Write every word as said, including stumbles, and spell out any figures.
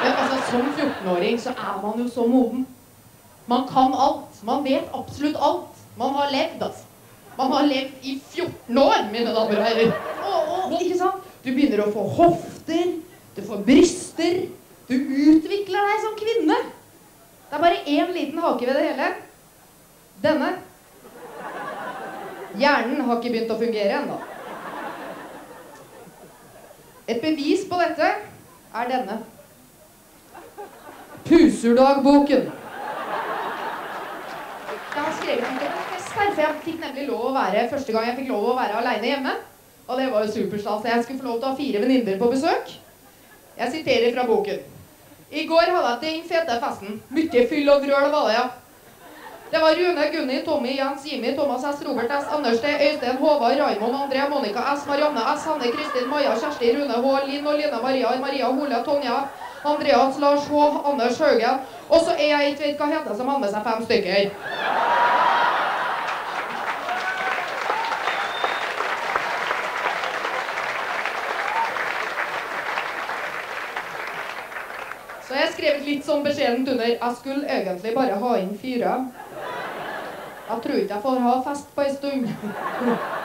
altså, som fjortenåring så er man jo så moden. Man kan alt. Man vet absolutt alt. Man har levd, altså. Man har levd i fjorten år, mine damer og herrer. Og, og, ikke sant? Du begynner å få hofter, du får bryster, du utvikler deg som kvinne. Det er bare en liten hake ved det hele. Denne. Hjernen har ikke begynt å fungere ennå. Et bevis på dette er denne. Puserdagboken. Jeg har skrevet den til en fest her, for jeg fikk nemlig lov å være, første gang jeg fikk lov å være alene hjemme. Og det var jo superstas. Jeg skulle få lov til å ha fire venninner på besøk. Jeg siterer fra boken. I går hadde jeg den fete festen. Mye fyll og vrøl var det, ja. Det var Rune, Gunni, Tommy, Jens, Jimmy, Thomas S, Robert S, Anders T, Øystein, Håvard, Raimond, André, Monika S, Marianne S, Hanne, Kristin, Maja, Kjersti, Rune H, Linn og Line, Maria, Maria, Hole, Tonja, Andreas, Lars H, Anders Haugen. Og så er jeg ikke vet hva heter som hadde med seg fem stykker. Så jeg skrev litt sånn beskjedent under. Jeg skulle egentlig bare ha inn fire. Jeg tror ikke jeg får ha fest på en stund.